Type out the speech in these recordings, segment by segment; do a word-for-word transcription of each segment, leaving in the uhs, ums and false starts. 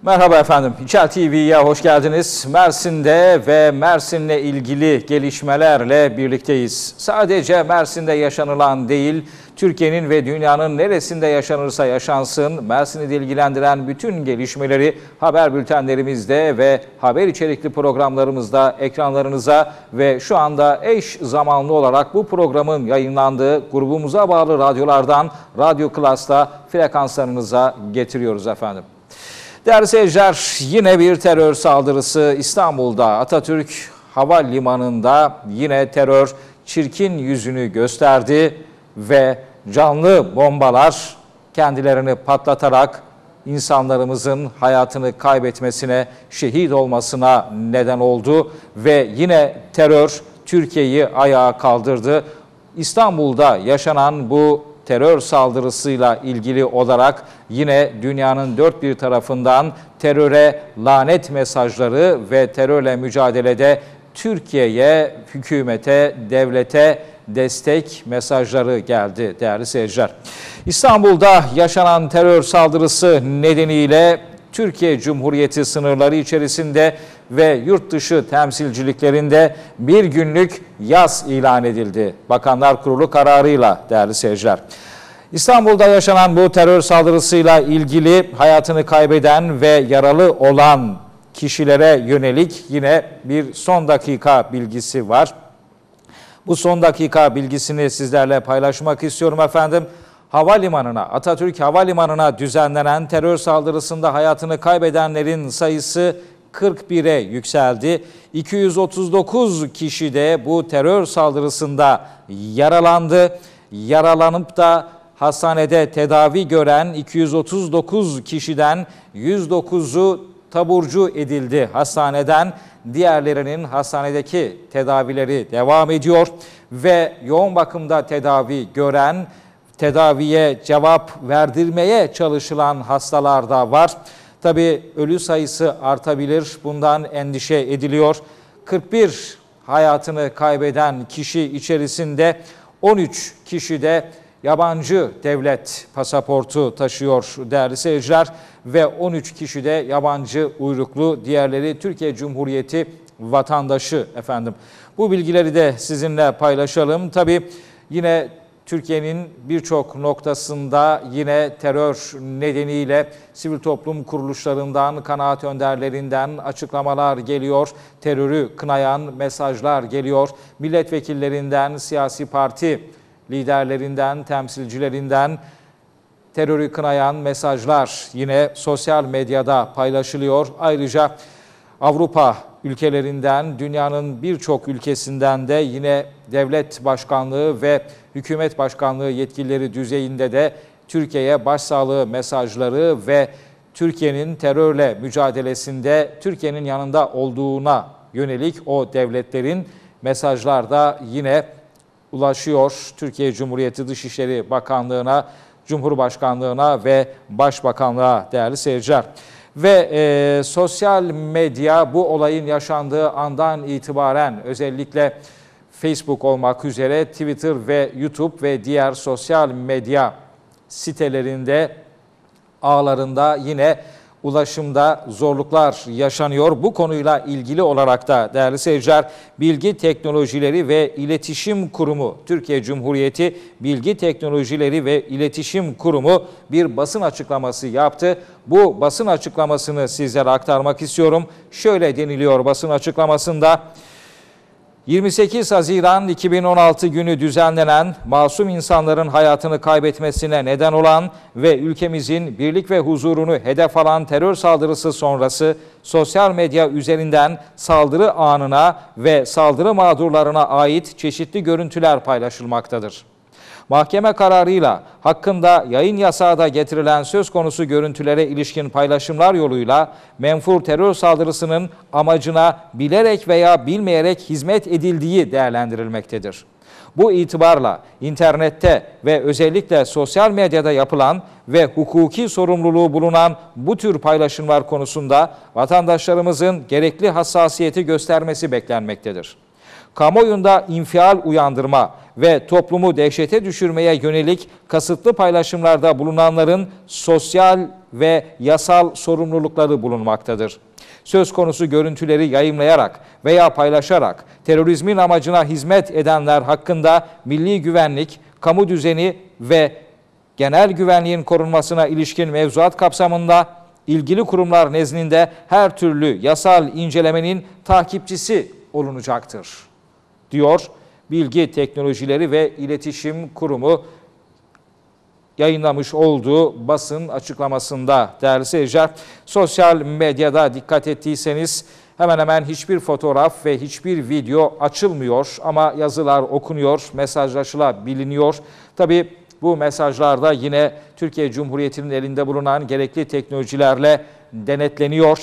Merhaba efendim, İçel T V'ye hoş geldiniz. Mersin'de ve Mersin'le ilgili gelişmelerle birlikteyiz. Sadece Mersin'de yaşanılan değil, Türkiye'nin ve dünyanın neresinde yaşanırsa yaşansın, Mersin'i de ilgilendiren bütün gelişmeleri haber bültenlerimizde ve haber içerikli programlarımızda ekranlarınıza ve şu anda eş zamanlı olarak bu programın yayınlandığı grubumuza bağlı radyolardan Radyo Klas'ta frekanslarınıza getiriyoruz efendim. Değerli seyirciler, yine bir terör saldırısı İstanbul'da Atatürk Havalimanı'nda yine terör çirkin yüzünü gösterdi ve canlı bombalar kendilerini patlatarak insanlarımızın hayatını kaybetmesine, şehit olmasına neden oldu ve yine terör Türkiye'yi ayağa kaldırdı. İstanbul'da yaşanan bu terör saldırısıyla ilgili olarak yine dünyanın dört bir tarafından teröre lanet mesajları ve terörle mücadelede Türkiye'ye, hükümete, devlete destek mesajları geldi değerli seyirciler. İstanbul'da yaşanan terör saldırısı nedeniyle Türkiye Cumhuriyeti sınırları içerisinde ve yurt dışı temsilciliklerinde bir günlük yas ilan edildi. Bakanlar Kurulu kararıyla değerli seyirciler. İstanbul'da yaşanan bu terör saldırısıyla ilgili hayatını kaybeden ve yaralı olan kişilere yönelik yine bir son dakika bilgisi var. Bu son dakika bilgisini sizlerle paylaşmak istiyorum efendim. Havalimanına, Atatürk Havalimanı'na düzenlenen terör saldırısında hayatını kaybedenlerin sayısı kırk bire yükseldi. iki yüz otuz dokuz kişi de bu terör saldırısında yaralandı. Yaralanıp da hastanede tedavi gören iki yüz otuz dokuz kişiden yüz dokuzu taburcu edildi hastaneden. Diğerlerinin hastanedeki tedavileri devam ediyor ve yoğun bakımda tedavi gören, tedaviye cevap verdirmeye çalışılan hastalar da var. Tabii ölü sayısı artabilir, bundan endişe ediliyor. kırk bir hayatını kaybeden kişi içerisinde on üç kişi de yabancı devlet pasaportu taşıyor değerli seyirciler ve on üç kişi de yabancı uyruklu, diğerleri Türkiye Cumhuriyeti vatandaşı efendim. Bu bilgileri de sizinle paylaşalım. Tabii yine Türkiye'nin birçok noktasında yine terör nedeniyle sivil toplum kuruluşlarından, kanaat önderlerinden açıklamalar geliyor. Terörü kınayan mesajlar geliyor. Milletvekillerinden, siyasi parti liderlerinden, temsilcilerinden terörü kınayan mesajlar yine sosyal medyada paylaşılıyor. Ayrıca Avrupa ülkelerinden, dünyanın birçok ülkesinden de yine devlet başkanlığı ve hükümet başkanlığı yetkilileri düzeyinde de Türkiye'ye başsağlığı mesajları ve Türkiye'nin terörle mücadelesinde Türkiye'nin yanında olduğuna yönelik o devletlerin mesajlar da yine ulaşıyor Türkiye Cumhuriyeti Dışişleri Bakanlığı'na, Cumhurbaşkanlığı'na ve Başbakanlığa değerli seyirciler. Ve e, sosyal medya bu olayın yaşandığı andan itibaren özellikle Facebook olmak üzere Twitter ve YouTube ve diğer sosyal medya sitelerinde, ağlarında yine ulaşımda zorluklar yaşanıyor. Bu konuyla ilgili olarak da değerli seyirciler, Bilgi Teknolojileri ve İletişim Kurumu, Türkiye Cumhuriyeti Bilgi Teknolojileri ve İletişim Kurumu bir basın açıklaması yaptı. Bu basın açıklamasını sizlere aktarmak istiyorum. Şöyle deniliyor basın açıklamasında: yirmi sekiz Haziran iki bin on altı günü düzenlenen, masum insanların hayatını kaybetmesine neden olan ve ülkemizin birlik ve huzurunu hedef alan terör saldırısı sonrası sosyal medya üzerinden saldırı anına ve saldırı mağdurlarına ait çeşitli görüntüler paylaşılmaktadır. Mahkeme kararıyla hakkında yayın yasağı da getirilen söz konusu görüntülere ilişkin paylaşımlar yoluyla menfur terör saldırısının amacına bilerek veya bilmeyerek hizmet edildiği değerlendirilmektedir. Bu itibarla internette ve özellikle sosyal medyada yapılan ve hukuki sorumluluğu bulunan bu tür paylaşımlar konusunda vatandaşlarımızın gerekli hassasiyeti göstermesi beklenmektedir. Kamuoyunda infial uyandırma ve toplumu dehşete düşürmeye yönelik kasıtlı paylaşımlarda bulunanların sosyal ve yasal sorumlulukları bulunmaktadır. Söz konusu görüntüleri yayımlayarak veya paylaşarak terörizmin amacına hizmet edenler hakkında milli güvenlik, kamu düzeni ve genel güvenliğin korunmasına ilişkin mevzuat kapsamında ilgili kurumlar nezdinde her türlü yasal incelemenin takipçisi olunacaktır, diyor Bilgi Teknolojileri ve İletişim Kurumu yayınlamış olduğu basın açıklamasında. Değerli seyirciler, sosyal medyada dikkat ettiyseniz hemen hemen hiçbir fotoğraf ve hiçbir video açılmıyor ama yazılar okunuyor, mesajlaşılabiliyor. Tabii bu mesajlarda yine Türkiye Cumhuriyeti'nin elinde bulunan gerekli teknolojilerle denetleniyor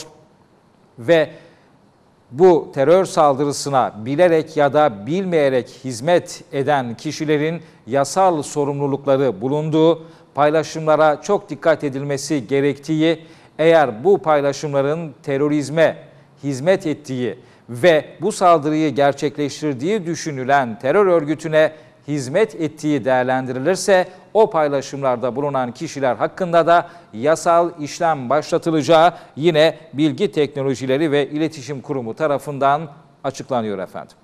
ve bu terör saldırısına bilerek ya da bilmeyerek hizmet eden kişilerin yasal sorumlulukları bulunduğu, paylaşımlara çok dikkat edilmesi gerektiği, eğer bu paylaşımların terörizme hizmet ettiği ve bu saldırıyı gerçekleştirdiği düşünülen terör örgütüne hizmet ettiği değerlendirilirse o paylaşımlarda bulunan kişiler hakkında da yasal işlem başlatılacağı yine Bilgi Teknolojileri ve İletişim Kurumu tarafından açıklanıyor efendim.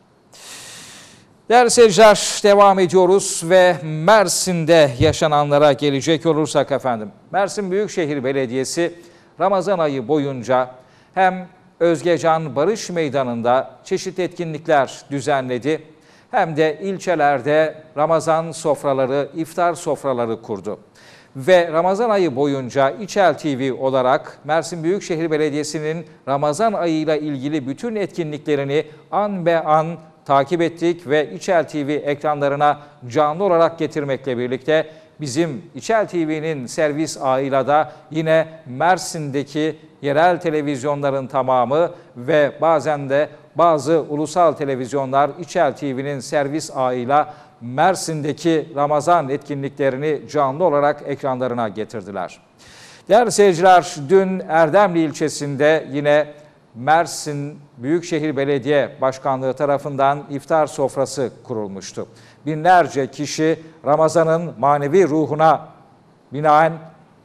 Değerli seyirciler, devam ediyoruz ve Mersin'de yaşananlara gelecek olursak efendim. Mersin Büyükşehir Belediyesi Ramazan ayı boyunca hem Özgecan Barış Meydanı'nda çeşitli etkinlikler düzenledi, hem de ilçelerde Ramazan sofraları, iftar sofraları kurdu. Ve Ramazan ayı boyunca İÇEL T V olarak Mersin Büyükşehir Belediyesi'nin Ramazan ayıyla ilgili bütün etkinliklerini an be an takip ettik ve İÇEL T V ekranlarına canlı olarak getirmekle birlikte bizim İÇEL T V'nin servis ağıyla da yine Mersin'deki yerel televizyonların tamamı ve bazen de bazı ulusal televizyonlar İÇEL T V'nin servis ağıyla Mersin'deki Ramazan etkinliklerini canlı olarak ekranlarına getirdiler. Değerli seyirciler, dün Erdemli ilçesinde yine Mersin Büyükşehir Belediye Başkanlığı tarafından iftar sofrası kurulmuştu. Binlerce kişi Ramazan'ın manevi ruhuna binaen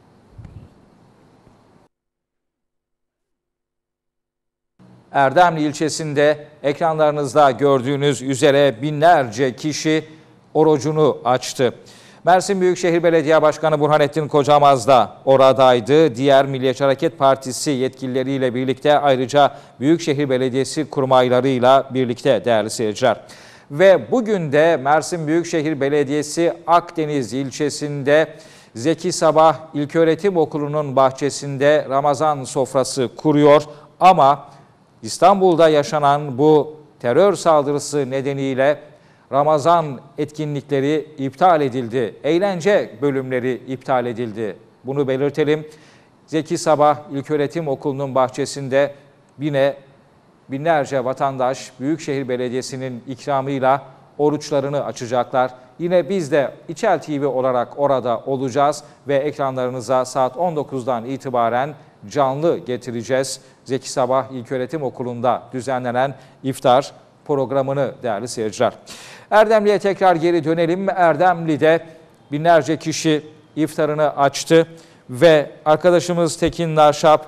Erdemli ilçesinde ekranlarınızda gördüğünüz üzere binlerce kişi orucunu açtı. Mersin Büyükşehir Belediye Başkanı Burhanettin Kocamaz da oradaydı. Diğer Milliyetçi Hareket Partisi yetkilileriyle birlikte ayrıca Büyükşehir Belediyesi kurmaylarıyla birlikte değerli seyirciler. Ve bugün de Mersin Büyükşehir Belediyesi Akdeniz ilçesinde Zeki Sabah İlköğretim Okulu'nun bahçesinde Ramazan sofrası kuruyor. Ama İstanbul'da yaşanan bu terör saldırısı nedeniyle Ramazan etkinlikleri iptal edildi. Eğlence bölümleri iptal edildi. Bunu belirtelim. Zeki Sabah İlköğretim Okulu'nun bahçesinde yine binlerce vatandaş Büyükşehir Belediyesi'nin ikramıyla oruçlarını açacaklar. Yine biz de İÇEL T V olarak orada olacağız ve ekranlarınıza saat on dokuzdan itibaren canlı getireceğiz. Zeki Sabah İlköğretim Okulu'nda düzenlenen iftar programını değerli seyirciler. Erdemli'ye tekrar geri dönelim. Erdemli'de binlerce kişi iftarını açtı ve arkadaşımız Tekin Narşap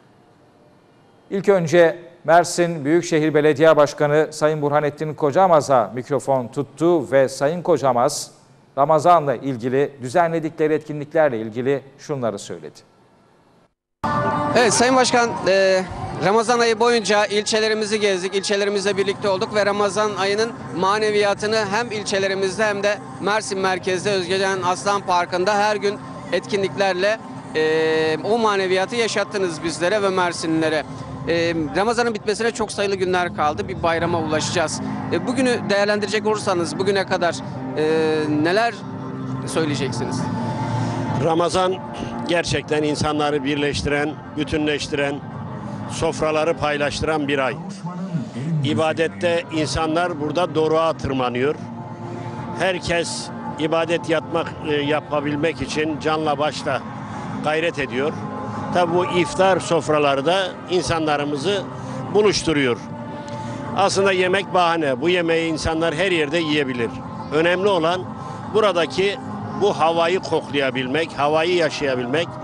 ilk önce Mersin Büyükşehir Belediye Başkanı Sayın Burhanettin Kocamaz'a mikrofon tuttu ve Sayın Kocamaz Ramazan'la ilgili düzenledikleri etkinliklerle ilgili şunları söyledi. Evet Sayın Başkan, e, Ramazan ayı boyunca ilçelerimizi gezdik, ilçelerimizle birlikte olduk ve Ramazan ayının maneviyatını hem ilçelerimizde hem de Mersin merkezde Özgecan Aslan Parkı'nda her gün etkinliklerle e, o maneviyatı yaşattınız bizlere ve Mersinlilere. E, Ramazan'ın bitmesine çok sayılı günler kaldı, bir bayrama ulaşacağız. E, bugünü değerlendirecek olursanız bugüne kadar e, neler söyleyeceksiniz? Ramazan gerçekten insanları birleştiren, bütünleştiren, sofraları paylaştıran bir ay. İbadette insanlar burada doruğa tırmanıyor. Herkes ibadet yapmak, yapabilmek için canla başla gayret ediyor. Tabi bu iftar sofraları da insanlarımızı buluşturuyor. Aslında yemek bahane. Bu yemeği insanlar her yerde yiyebilir. Önemli olan buradaki bu havayı koklayabilmek, havayı yaşayabilmek.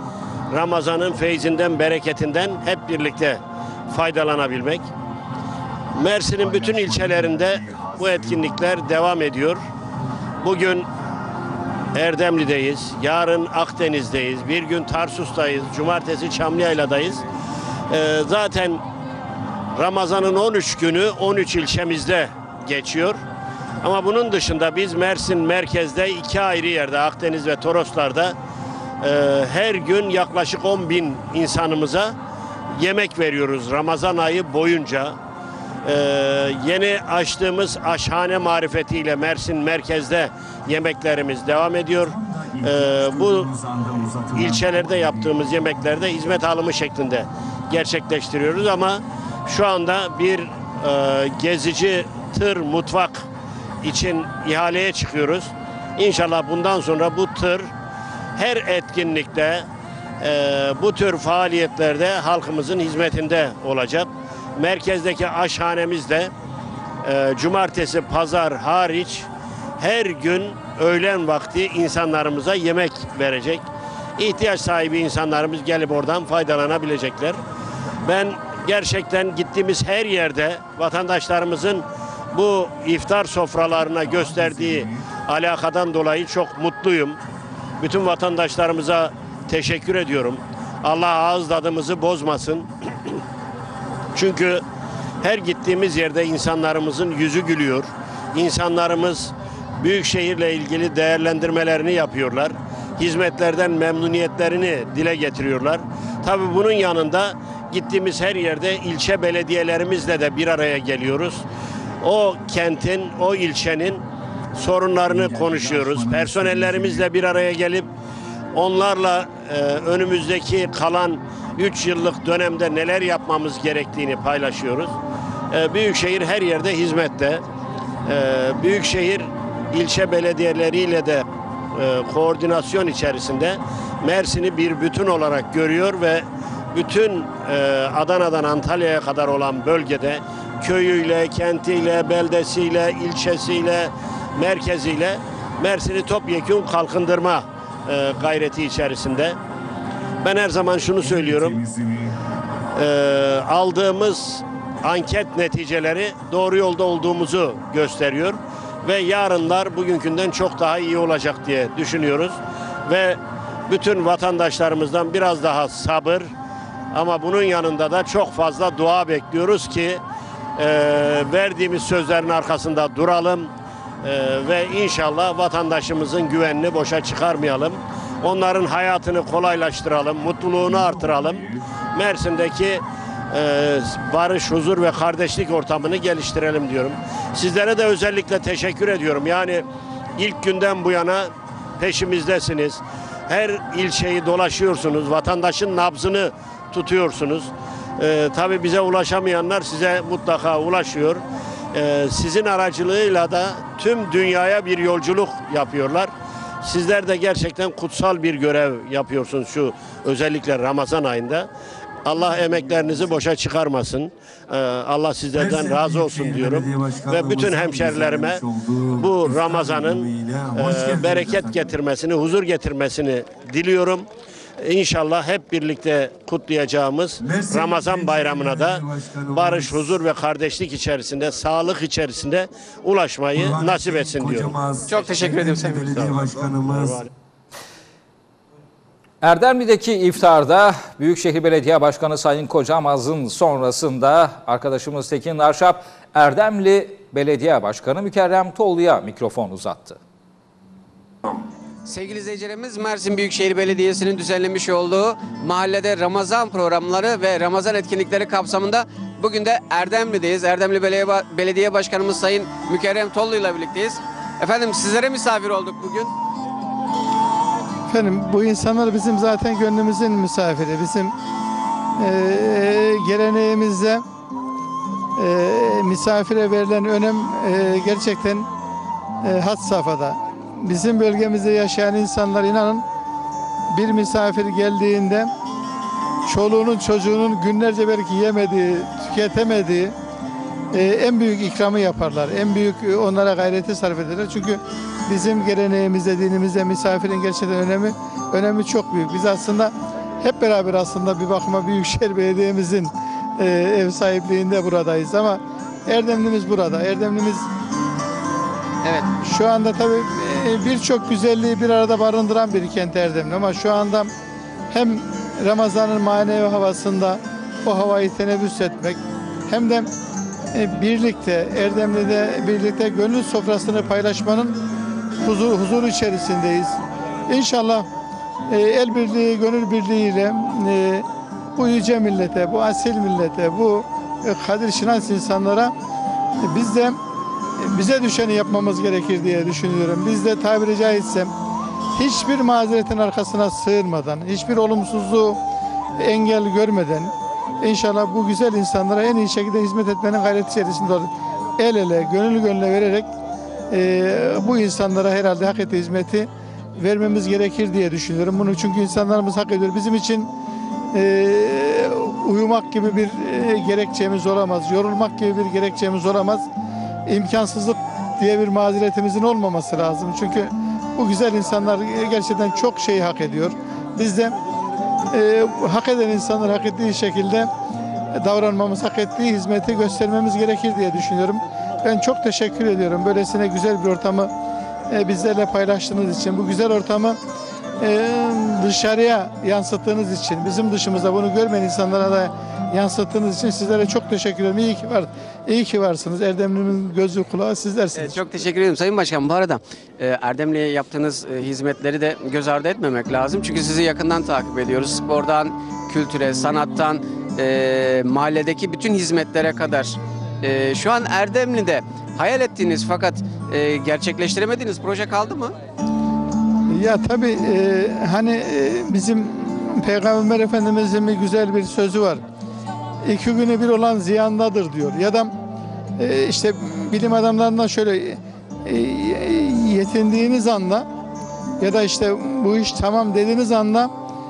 Ramazan'ın feyzinden, bereketinden hep birlikte faydalanabilmek. Mersin'in bütün ilçelerinde bu etkinlikler devam ediyor. Bugün Erdemli'deyiz, yarın Akdeniz'deyiz, bir gün Tarsus'tayız, cumartesi Çamlıyayla'dayız. Ee, zaten Ramazan'ın on üç günü on üç ilçemizde geçiyor. Ama bunun dışında biz Mersin merkezde iki ayrı yerde, Akdeniz ve Toroslar'da e, her gün yaklaşık on bin insanımıza yemek veriyoruz Ramazan ayı boyunca. Ee, yeni açtığımız aşhane marifetiyle Mersin merkezde yemeklerimiz devam ediyor. Ee, bu ilçelerde yaptığımız yemeklerde hizmet alımı şeklinde gerçekleştiriyoruz ama şu anda bir e, gezici tır mutfak için ihaleye çıkıyoruz. İnşallah bundan sonra bu tır her etkinlikte e, bu tür faaliyetlerde halkımızın hizmetinde olacak. Merkezdeki aşhanemiz de e, cumartesi, pazar hariç her gün öğlen vakti insanlarımıza yemek verecek. İhtiyaç sahibi insanlarımız gelip oradan faydalanabilecekler. Ben gerçekten gittiğimiz her yerde vatandaşlarımızın bu iftar sofralarına gösterdiği alakadan dolayı çok mutluyum. Bütün vatandaşlarımıza teşekkür ediyorum. Allah ağız tadımızı bozmasın. Çünkü her gittiğimiz yerde insanlarımızın yüzü gülüyor. İnsanlarımız büyük şehirle ilgili değerlendirmelerini yapıyorlar. Hizmetlerden memnuniyetlerini dile getiriyorlar. Tabii bunun yanında gittiğimiz her yerde ilçe belediyelerimizle de bir araya geliyoruz. O kentin, o ilçenin sorunlarını konuşuyoruz. Personellerimizle bir araya gelip onlarla e, önümüzdeki kalan üç yıllık dönemde neler yapmamız gerektiğini paylaşıyoruz. E, Büyükşehir her yerde hizmette. E, Büyükşehir ilçe belediyeleriyle de e, koordinasyon içerisinde Mersin'i bir bütün olarak görüyor ve bütün e, Adana'dan Antalya'ya kadar olan bölgede köyüyle, kentiyle, beldesiyle, ilçesiyle, merkeziyle Mersin'i topyekun kalkındırma e, gayreti içerisinde. Ben her zaman şunu söylüyorum. E, aldığımız anket neticeleri doğru yolda olduğumuzu gösteriyor ve yarınlar bugünkünden çok daha iyi olacak diye düşünüyoruz ve bütün vatandaşlarımızdan biraz daha sabır ama bunun yanında da çok fazla dua bekliyoruz ki e, verdiğimiz sözlerin arkasında duralım e, ve inşallah vatandaşımızın güvenini boşa çıkarmayalım. Onların hayatını kolaylaştıralım, mutluluğunu artıralım. Mersin'deki e, barış, huzur ve kardeşlik ortamını geliştirelim diyorum. Sizlere de özellikle teşekkür ediyorum. Yani ilk günden bu yana peşimizdesiniz. Her ilçeyi dolaşıyorsunuz, vatandaşın nabzını tutuyorsunuz. E, tabii bize ulaşamayanlar size mutlaka ulaşıyor. E, sizin aracılığıyla da tüm dünyaya bir yolculuk yapıyorlar. Sizler de gerçekten kutsal bir görev yapıyorsunuz şu özellikle Ramazan ayında. Allah emeklerinizi boşa çıkarmasın. Ee, Allah sizlerden razı olsun diyorum. Ve bütün hemşerilerime bu Ramazan'ın e, bereket getirmesini, huzur getirmesini diliyorum. İnşallah hep birlikte kutlayacağımız Ramazan bayramına da barış, huzur ve kardeşlik içerisinde, sağlık içerisinde ulaşmayı nasip etsin diyorum. Çok teşekkür ederim Sayın Belediye Başkanımız. Erdemli'deki iftarda Büyükşehir Belediye Başkanı Sayın Kocamaz'ın sonrasında arkadaşımız Tekin Narşap, Erdemli Belediye Başkanı Mükerrem Tollu'ya mikrofon uzattı. Sevgili izleyicilerimiz, Mersin Büyükşehir Belediyesi'nin düzenlemiş olduğu mahallede Ramazan programları ve Ramazan etkinlikleri kapsamında bugün de Erdemli'deyiz. Erdemli Belediye Başkanımız Sayın Mükerrem Tollu ile birlikteyiz. Efendim sizlere misafir olduk bugün. Efendim bu insanlar bizim zaten gönlümüzün misafiri. Bizim e, geleneğimizde e, misafire verilen önem e, gerçekten e, had safhada. Bizim bölgemizde yaşayan insanlar inanın bir misafir geldiğinde çoluğunun çocuğunun günlerce belki yemediği, tüketemediği e, en büyük ikramı yaparlar. En büyük onlara gayreti sarf ederler. Çünkü bizim geleneğimizde, dinimizde misafirin gerçekten önemi önemi çok büyük. Biz aslında hep beraber aslında bir bakıma Büyükşehir Belediye'mizin e, ev sahipliğinde buradayız ama Erdemli'miz burada. Erdemli'miz Evet. şu anda tabii e, birçok güzelliği bir arada barındıran bir kent Erdemli ama şu anda hem Ramazan'ın manevi havasında o havayı teneffüs etmek hem de e, birlikte Erdemli'de birlikte gönül sofrasını paylaşmanın huzur, huzur içerisindeyiz. İnşallah e, el birliği, gönül birliğiyle e, bu yüce millete, bu asil millete, bu e, kadir şinas insanlara e, biz de e, bize düşeni yapmamız gerekir diye düşünüyorum. Biz de tabiri caizse hiçbir mazeretin arkasına sığınmadan, hiçbir olumsuzluğu engel görmeden inşallah bu güzel insanlara en iyi şekilde hizmet etmenin gayreti içerisinde olur. El ele, gönül gönüle vererek e, bu insanlara herhalde hak ettiği hizmeti vermemiz gerekir diye düşünüyorum. Bunu çünkü insanlarımız hak ediyor. Bizim için e, uyumak gibi bir e, gerekçemiz olamaz. Yorulmak gibi bir gerekçemiz olamaz. İmkansızlık diye bir mazeretimizin olmaması lazım. Çünkü bu güzel insanlar gerçekten çok şeyi hak ediyor. Biz de e, hak eden insanlar hak ettiği şekilde davranmamız, hak ettiği hizmeti göstermemiz gerekir diye düşünüyorum. Ben çok teşekkür ediyorum. Böylesine güzel bir ortamı e, bizlerle paylaştığınız için, bu güzel ortamı e, dışarıya yansıttığınız için, bizim dışımızda bunu görmeyen insanlara da yansıttığınız için sizlere çok teşekkür ederim. İyi ki var, iyi ki varsınız. Erdemli'nin gözü kulağı sizlersiniz. Evet, çok teşekkür ederim Sayın Başkan. Bu arada e, Erdemli'ye yaptığınız e, hizmetleri de göz ardı etmemek lazım. Çünkü sizi yakından takip ediyoruz. Spordan, kültüre, sanattan, e, mahalledeki bütün hizmetlere kadar. E, şu an Erdemli'de hayal ettiğiniz fakat e, gerçekleştiremediğiniz proje kaldı mı? Ya tabii e, hani e, bizim Peygamber Efendimiz'in bir güzel bir sözü var. İki günü bir olan ziyandadır diyor. Ya da e, işte bilim adamlarından şöyle e, yetindiğiniz anda ya da işte bu iş tamam dediğiniz anda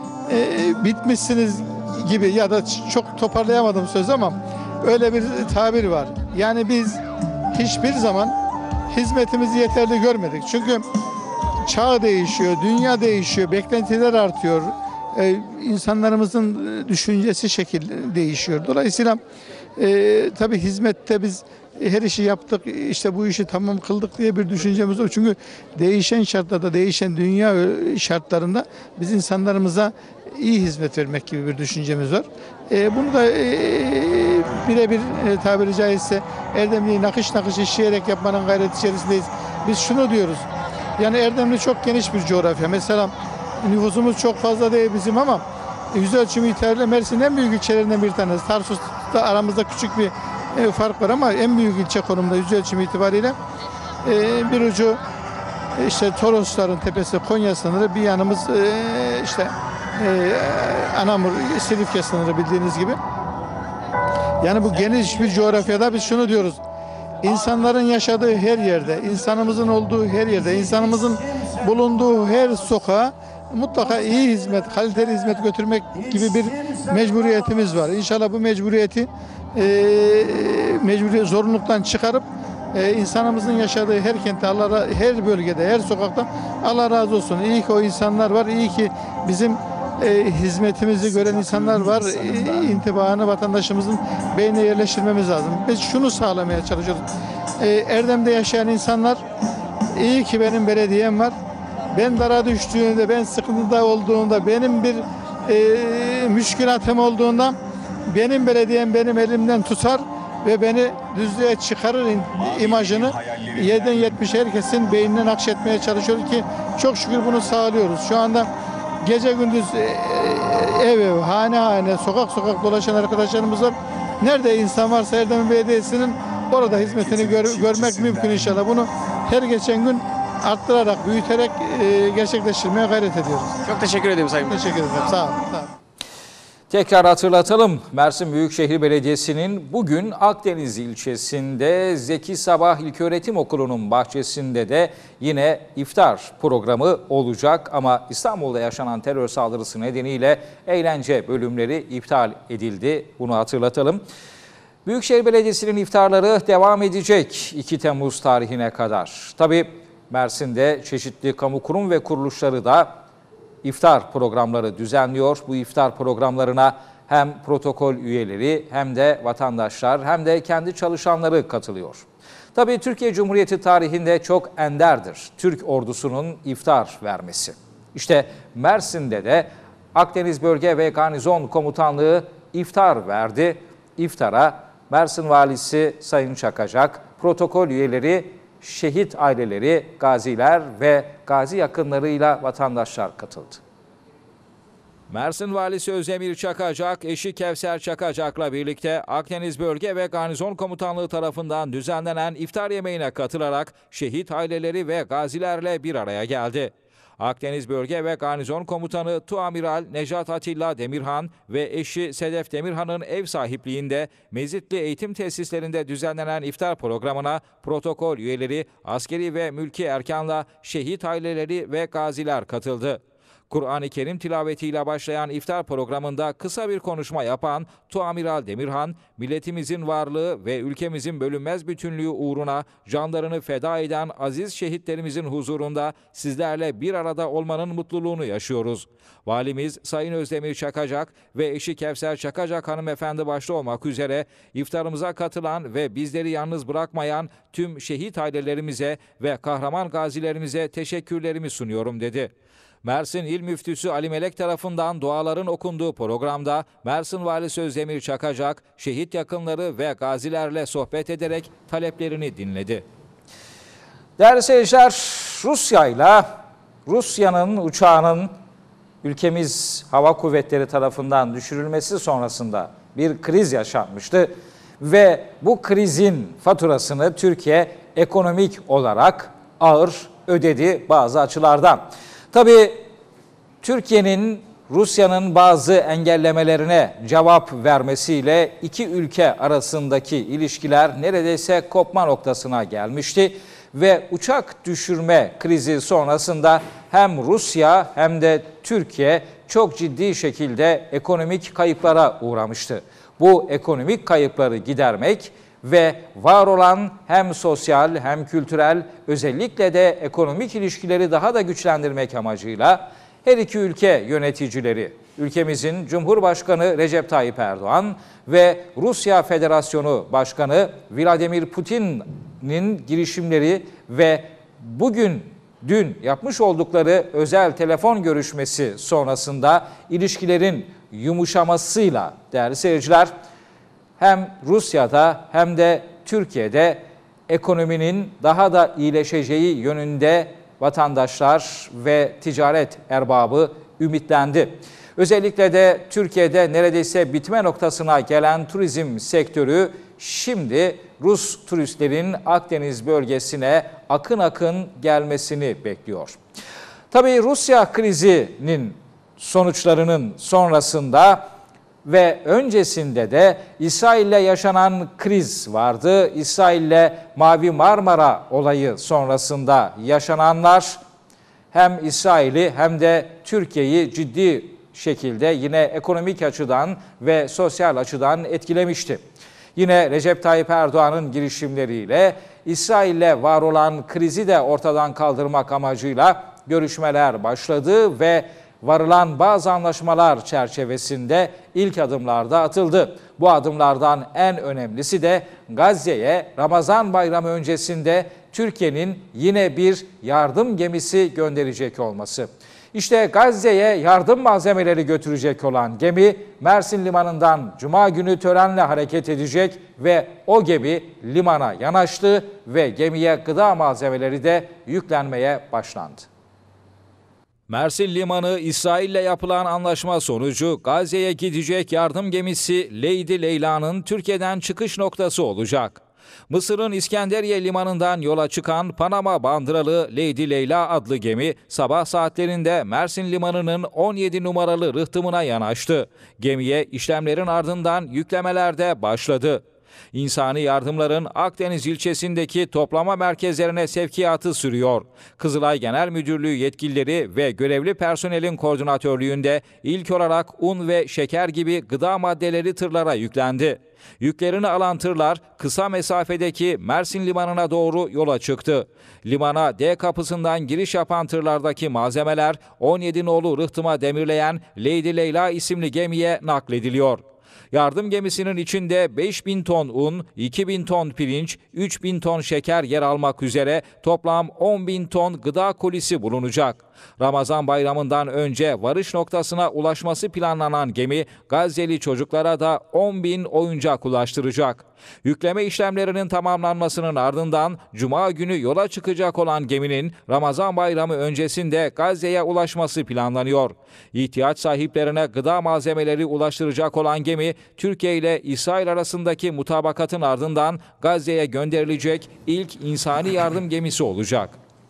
e, bitmişsiniz gibi ya da çok toparlayamadım söz ama öyle bir tabir var. Yani biz hiçbir zaman hizmetimizi yeterli görmedik. Çünkü çağ değişiyor, dünya değişiyor, beklentiler artıyor. Ee, insanlarımızın düşüncesi şekil değişiyor. Dolayısıyla e, tabii hizmette biz her işi yaptık, işte bu işi tamam kıldık diye bir düşüncemiz yok. Çünkü değişen şartlarda, değişen dünya şartlarında biz insanlarımıza iyi hizmet vermek gibi bir düşüncemiz var. E, bunu da e, birebir e, tabiri caizse Erdemli'yi nakış nakış işleyerek yapmanın gayreti içerisindeyiz. Biz şunu diyoruz, yani Erdemli çok geniş bir coğrafya. Mesela nüfusumuz çok fazla değil bizim ama yüz ölçümü itibariyle Mersin'in en büyük ilçelerinden bir tanesi. Tarsus'ta aramızda küçük bir e, fark var ama en büyük ilçe konumda yüz ölçümü itibariyle. E, bir ucu e, işte Torosların tepesi Konya sınırı, bir yanımız e, işte e, Anamur, Silifke sınırı bildiğiniz gibi. Yani bu geniş bir coğrafyada biz şunu diyoruz. İnsanların yaşadığı her yerde, insanımızın olduğu her yerde, insanımızın bulunduğu her sokağa mutlaka iyi hizmet, kaliteli hizmet götürmek gibi bir mecburiyetimiz var. İnşallah bu mecburiyeti e, mecburiyet zorunluluktan çıkarıp e, insanımızın yaşadığı her kentte, Allah, her bölgede, her sokakta Allah razı olsun. İyi ki o insanlar var, iyi ki bizim e, hizmetimizi gören insanlar var. E, intibaını vatandaşımızın beynine yerleştirmemiz lazım. Biz şunu sağlamaya çalışıyoruz. E, Erdem'de yaşayan insanlar, iyi ki benim belediyem var. Ben dara düştüğümde, ben sıkıntıda olduğumda, benim bir e, müşkülatım olduğunda benim belediyem benim elimden tutar ve beni düzlüğe çıkarır imajını yediden yetmişe herkesin beynine nakşetmeye çalışıyoruz ki çok şükür bunu sağlıyoruz. Şu anda gece gündüz ev ev, hane hane, sokak sokak dolaşan arkadaşlarımız var. Nerede insan varsa Erdemli Belediyesi'nin orada hizmetini gör, görmek mümkün inşallah. Bunu her geçen gün arttırarak, büyüterek e, gerçekleştirmeye gayret ediyoruz. Çok teşekkür ederim Sayın Başkan. Teşekkür ederim. Sağ olun. Sağ olun. Tekrar hatırlatalım. Mersin Büyükşehir Belediyesi'nin bugün Akdeniz ilçesinde Zeki Sabah İlköğretim Okulu'nun bahçesinde de yine iftar programı olacak. Ama İstanbul'da yaşanan terör saldırısı nedeniyle eğlence bölümleri iptal edildi. Bunu hatırlatalım. Büyükşehir Belediyesi'nin iftarları devam edecek iki Temmuz tarihine kadar. Tabii Mersin'de çeşitli kamu kurum ve kuruluşları da iftar programları düzenliyor. Bu iftar programlarına hem protokol üyeleri hem de vatandaşlar hem de kendi çalışanları katılıyor. Tabii Türkiye Cumhuriyeti tarihinde çok enderdir Türk ordusunun iftar vermesi. İşte Mersin'de de Akdeniz Bölge ve Garnizon Komutanlığı iftar verdi. İftara Mersin Valisi Sayın Çakacak, protokol üyeleri, şehit aileleri, gaziler ve gazi yakınlarıyla vatandaşlar katıldı. Mersin Valisi Özdemir Çakacak, eşi Kevser Çakacak'la birlikte Akdeniz Bölge ve Garnizon Komutanlığı tarafından düzenlenen iftar yemeğine katılarak şehit aileleri ve gazilerle bir araya geldi. Akdeniz Bölge ve Garnizon Komutanı Tuamiral Nejat Atilla Demirhan ve eşi Sedef Demirhan'ın ev sahipliğinde Mezitli Eğitim Tesislerinde düzenlenen iftar programına protokol üyeleri, askeri ve mülki erkanla şehit aileleri ve gaziler katıldı. Kur'an-ı Kerim tilavetiyle başlayan iftar programında kısa bir konuşma yapan Tuamiral Demirhan, milletimizin varlığı ve ülkemizin bölünmez bütünlüğü uğruna canlarını feda eden aziz şehitlerimizin huzurunda sizlerle bir arada olmanın mutluluğunu yaşıyoruz. Valimiz Sayın Özdemir Çakacak ve eşi Kevser Çakacak hanımefendi başta olmak üzere iftarımıza katılan ve bizleri yalnız bırakmayan tüm şehit ailelerimize ve kahraman gazilerimize teşekkürlerimi sunuyorum dedi. Mersin İl Müftüsü Ali Melek tarafından duaların okunduğu programda Mersin Valisi Özdemir Çakacak, şehit yakınları ve gazilerle sohbet ederek taleplerini dinledi. Değerli seyirciler, Rusya'yla Rusya'nın uçağının ülkemiz Hava Kuvvetleri tarafından düşürülmesi sonrasında bir kriz yaşanmıştı ve bu krizin faturasını Türkiye ekonomik olarak ağır ödedi bazı açılardan. Tabii Türkiye'nin Rusya'nın bazı engellemelerine cevap vermesiyle iki ülke arasındaki ilişkiler neredeyse kopma noktasına gelmişti ve uçak düşürme krizi sonrasında hem Rusya hem de Türkiye çok ciddi şekilde ekonomik kayıplara uğramıştı. Bu ekonomik kayıpları gidermek ve var olan hem sosyal hem kültürel özellikle de ekonomik ilişkileri daha da güçlendirmek amacıyla her iki ülke yöneticileri, ülkemizin Cumhurbaşkanı Recep Tayyip Erdoğan ve Rusya Federasyonu Başkanı Vladimir Putin'in girişimleri ve bugün dün yapmış oldukları özel telefon görüşmesi sonrasında ilişkilerin yumuşamasıyla değerli seyirciler, hem Rusya'da hem de Türkiye'de ekonominin daha da iyileşeceği yönünde vatandaşlar ve ticaret erbabı ümitlendi. Özellikle de Türkiye'de neredeyse bitme noktasına gelen turizm sektörü şimdi Rus turistlerin Akdeniz bölgesine akın akın gelmesini bekliyor. Tabii Rusya krizinin sonuçlarının sonrasında ve öncesinde de İsrail'le yaşanan kriz vardı. İsrail'le Mavi Marmara olayı sonrasında yaşananlar hem İsrail'i hem de Türkiye'yi ciddi şekilde yine ekonomik açıdan ve sosyal açıdan etkilemişti. Yine Recep Tayyip Erdoğan'ın girişimleriyle İsrail'le var olan krizi de ortadan kaldırmak amacıyla görüşmeler başladı ve varılan bazı anlaşmalar çerçevesinde ilk adımlar da atıldı. Bu adımlardan en önemlisi de Gazze'ye Ramazan bayramı öncesinde Türkiye'nin yine bir yardım gemisi gönderecek olması. İşte Gazze'ye yardım malzemeleri götürecek olan gemi Mersin Limanı'ndan Cuma günü törenle hareket edecek ve o gemi limana yanaştı ve gemiye gıda malzemeleri de yüklenmeye başlandı. Mersin Limanı, İsrail'le yapılan anlaşma sonucu Gazze'ye gidecek yardım gemisi Lady Leyla'nın Türkiye'den çıkış noktası olacak. Mısır'ın İskenderiye Limanı'ndan yola çıkan Panama bandıralı Lady Leyla adlı gemi sabah saatlerinde Mersin Limanı'nın on yedi numaralı rıhtımına yanaştı. Gemiye işlemlerin ardından yüklemeler de başladı. İnsani yardımların Akdeniz ilçesindeki toplama merkezlerine sevkiyatı sürüyor. Kızılay Genel Müdürlüğü yetkilileri ve görevli personelin koordinatörlüğünde ilk olarak un ve şeker gibi gıda maddeleri tırlara yüklendi. Yüklerini alan tırlar kısa mesafedeki Mersin Limanı'na doğru yola çıktı. Limana D kapısından giriş yapan tırlardaki malzemeler on yedi nolu rıhtıma demirleyen Lady Leyla isimli gemiye naklediliyor. Yardım gemisinin içinde beş bin ton un, iki bin ton pirinç, üç bin ton şeker yer almak üzere toplam on bin ton gıda kolisi bulunacak. Ramazan bayramından önce varış noktasına ulaşması planlanan gemi Gazze'li çocuklara da on bin oyuncak ulaştıracak. Yükleme işlemlerinin tamamlanmasının ardından Cuma günü yola çıkacak olan geminin Ramazan bayramı öncesinde Gazze'ye ulaşması planlanıyor. İhtiyaç sahiplerine gıda malzemeleri ulaştıracak olan gemi Türkiye ile İsrail arasındaki mutabakatın ardından Gazze'ye gönderilecek ilk insani yardım gemisi olacak.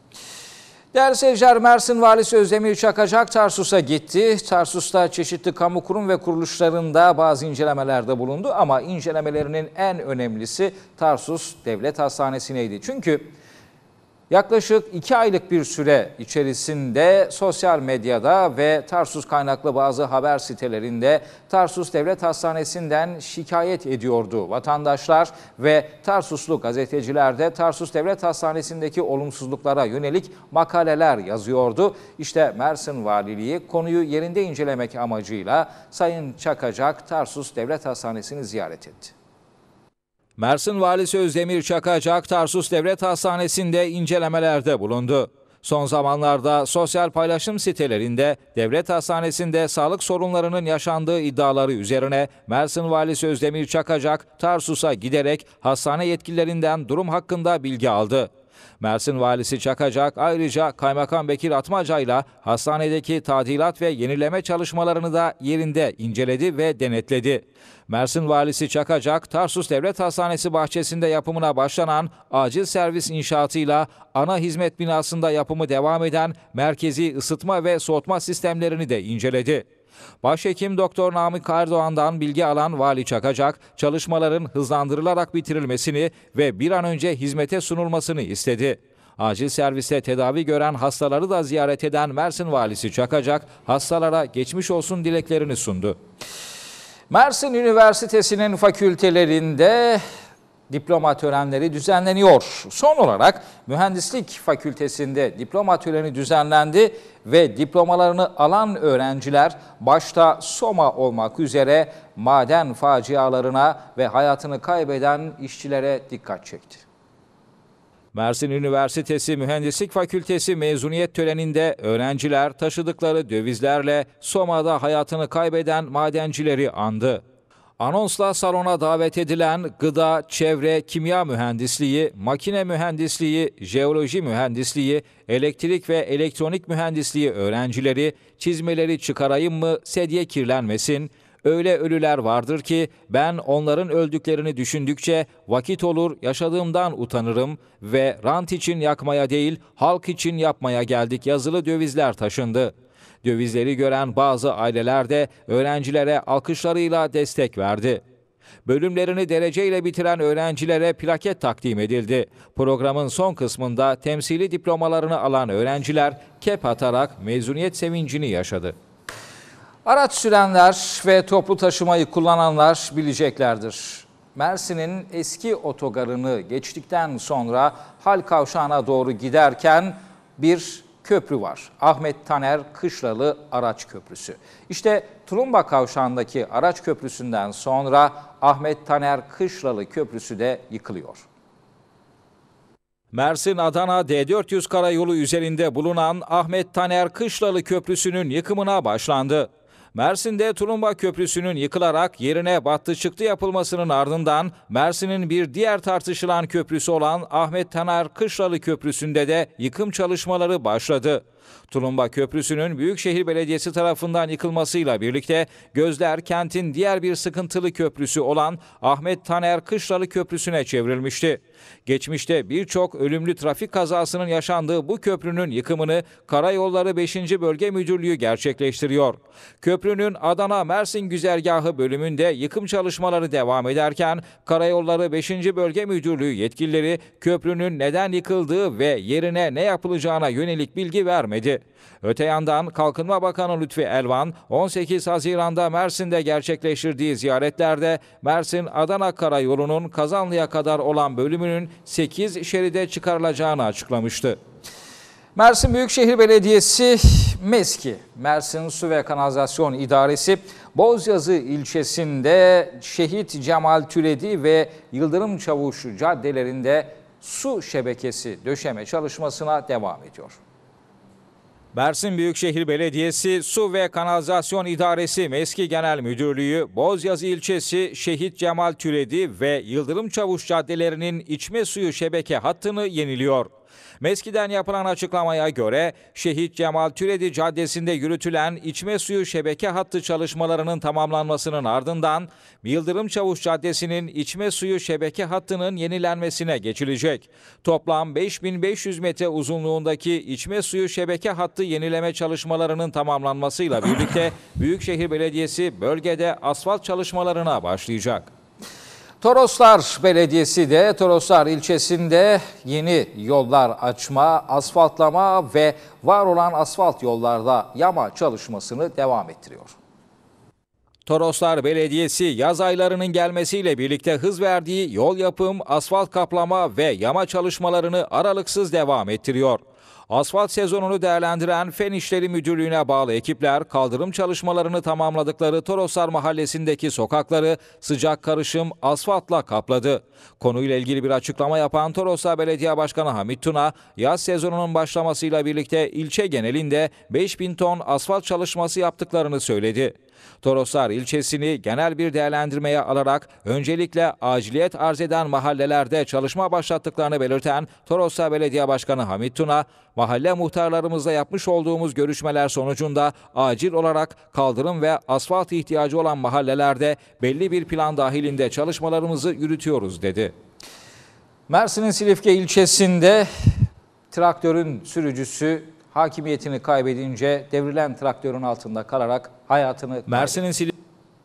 Değerli seyirciler, Mersin Valisi Özdemir Çakacak Tarsus'a gitti. Tarsus'ta çeşitli kamu kurum ve kuruluşlarında bazı incelemelerde bulundu ama incelemelerinin en önemlisi Tarsus Devlet Hastanesi'neydi. Çünkü yaklaşık iki aylık bir süre içerisinde sosyal medyada ve Tarsus kaynaklı bazı haber sitelerinde Tarsus Devlet Hastanesi'nden şikayet ediyordu vatandaşlar ve Tarsuslu gazeteciler de Tarsus Devlet Hastanesi'ndeki olumsuzluklara yönelik makaleler yazıyordu. İşte Mersin Valiliği konuyu yerinde incelemek amacıyla Sayın Çakacak Tarsus Devlet Hastanesi'ni ziyaret etti. Mersin Valisi Özdemir Çakacak Tarsus Devlet Hastanesi'nde incelemelerde bulundu. Son zamanlarda sosyal paylaşım sitelerinde devlet hastanesinde sağlık sorunlarının yaşandığı iddiaları üzerine Mersin Valisi Özdemir Çakacak Tarsus'a giderek hastane yetkililerinden durum hakkında bilgi aldı. Mersin Valisi Çakacak ayrıca Kaymakam Bekir Atmaca ile hastanedeki tadilat ve yenileme çalışmalarını da yerinde inceledi ve denetledi. Mersin Valisi Çakacak, Tarsus Devlet Hastanesi bahçesinde yapımına başlanan acil servis inşaatıyla ana hizmet binasında yapımı devam eden merkezi ısıtma ve soğutma sistemlerini de inceledi. Başhekim Doktor Namık Erdoğan'dan bilgi alan Vali Çakacak, çalışmaların hızlandırılarak bitirilmesini ve bir an önce hizmete sunulmasını istedi. Acil serviste tedavi gören hastaları da ziyaret eden Mersin Valisi Çakacak, hastalara geçmiş olsun dileklerini sundu. Mersin Üniversitesi'nin fakültelerinde diploma törenleri düzenleniyor. Son olarak Mühendislik Fakültesi'nde diploma töreni düzenlendi ve diplomalarını alan öğrenciler başta Soma olmak üzere maden facialarına ve hayatını kaybeden işçilere dikkat çekti. Mersin Üniversitesi Mühendislik Fakültesi mezuniyet töreninde öğrenciler taşıdıkları dövizlerle Soma'da hayatını kaybeden madencileri andı. Anonsla salona davet edilen gıda, çevre, kimya mühendisliği, makine mühendisliği, jeoloji mühendisliği, elektrik ve elektronik mühendisliği öğrencileri çizmeleri çıkarayım mı sedye kirlenmesin, öyle ölüler vardır ki ben onların öldüklerini düşündükçe vakit olur yaşadığımdan utanırım ve rant için yakmaya değil halk için yapmaya geldik yazılı dövizler taşındı. Dövizleri gören bazı aileler de öğrencilere alkışlarıyla destek verdi. Bölümlerini dereceyle bitiren öğrencilere plaket takdim edildi. Programın son kısmında temsili diplomalarını alan öğrenciler kep atarak mezuniyet sevincini yaşadı. Araç sürenler ve toplu taşımayı kullananlar bileceklerdir. Mersin'in eski otogarını geçtikten sonra Hal Kavşağı'na doğru giderken bir köprü var. Ahmet Taner Kışlalı Araç Köprüsü. İşte Tulumba Kavşağı'ndaki Araç Köprüsü'nden sonra Ahmet Taner Kışlalı Köprüsü de yıkılıyor. Mersin-Adana D dört yüz karayolu üzerinde bulunan Ahmet Taner Kışlalı Köprüsü'nün yıkımına başlandı. Mersin'de Tulumba Köprüsü'nün yıkılarak yerine battı çıktı yapılmasının ardından Mersin'in bir diğer tartışılan köprüsü olan Ahmet Taner Kışlalı Köprüsü'nde de yıkım çalışmaları başladı. Tulumba Köprüsü'nün Büyükşehir Belediyesi tarafından yıkılmasıyla birlikte gözler kentin diğer bir sıkıntılı köprüsü olan Ahmet Taner Kışlalı Köprüsü'ne çevrilmişti. Geçmişte birçok ölümlü trafik kazasının yaşandığı bu köprünün yıkımını Karayolları beşinci Bölge Müdürlüğü gerçekleştiriyor. Köprünün Adana-Mersin güzergahı bölümünde yıkım çalışmaları devam ederken Karayolları beşinci Bölge Müdürlüğü yetkilileri köprünün neden yıkıldığı ve yerine ne yapılacağına yönelik bilgi vermedi. vermedi. Öte yandan Kalkınma Bakanı Lütfi Elvan on sekiz Haziran'da Mersin'de gerçekleştirdiği ziyaretlerde Mersin-Adana Karayolu'nun Kazanlı'ya kadar olan bölümünün sekiz şeride çıkarılacağını açıklamıştı. Mersin Büyükşehir Belediyesi MESKİ, Mersin Su ve Kanalizasyon İdaresi, Bozyazı ilçesinde Şehit Cemal Türedi ve Yıldırım Çavuş caddelerinde su şebekesi döşeme çalışmasına devam ediyor. Mersin Büyükşehir Belediyesi Su ve Kanalizasyon İdaresi MESKİ Genel Müdürlüğü, Bozyazı ilçesi Şehit Cemal Türedi ve Yıldırım Çavuş caddelerinin içme suyu şebeke hattını yeniliyor. MESKİ'den yapılan açıklamaya göre Şehit Cemal Türedi Caddesi'nde yürütülen içme suyu şebeke hattı çalışmalarının tamamlanmasının ardından Yıldırım Çavuş Caddesi'nin içme suyu şebeke hattının yenilenmesine geçilecek. Toplam beş bin beş yüz metre uzunluğundaki içme suyu şebeke hattı yenileme çalışmalarının tamamlanmasıyla birlikte Büyükşehir Belediyesi bölgede asfalt çalışmalarına başlayacak. Toroslar Belediyesi de Toroslar ilçesinde yeni yollar açma, asfaltlama ve var olan asfalt yollarda yama çalışmasını devam ettiriyor. Toroslar Belediyesi yaz aylarının gelmesiyle birlikte hız verdiği yol yapım, asfalt kaplama ve yama çalışmalarını aralıksız devam ettiriyor. Asfalt sezonunu değerlendiren Fen İşleri Müdürlüğü'ne bağlı ekipler kaldırım çalışmalarını tamamladıkları Toroslar Mahallesi'ndeki sokakları sıcak karışım asfaltla kapladı. Konuyla ilgili bir açıklama yapan Toroslar Belediye Başkanı Hamit Tuna, yaz sezonunun başlamasıyla birlikte ilçe genelinde beş bin ton asfalt çalışması yaptıklarını söyledi. Toroslar ilçesini genel bir değerlendirmeye alarak öncelikle aciliyet arz eden mahallelerde çalışma başlattıklarını belirten Toroslar Belediye Başkanı Hamit Tuna, mahalle muhtarlarımızla yapmış olduğumuz görüşmeler sonucunda acil olarak kaldırım ve asfalt ihtiyacı olan mahallelerde belli bir plan dahilinde çalışmalarımızı yürütüyoruz dedi. Mersin'in Silifke ilçesinde traktörün sürücüsü hakimiyetini kaybedince devrilen traktörün altında kalarak hayatını Mersin'in Silifke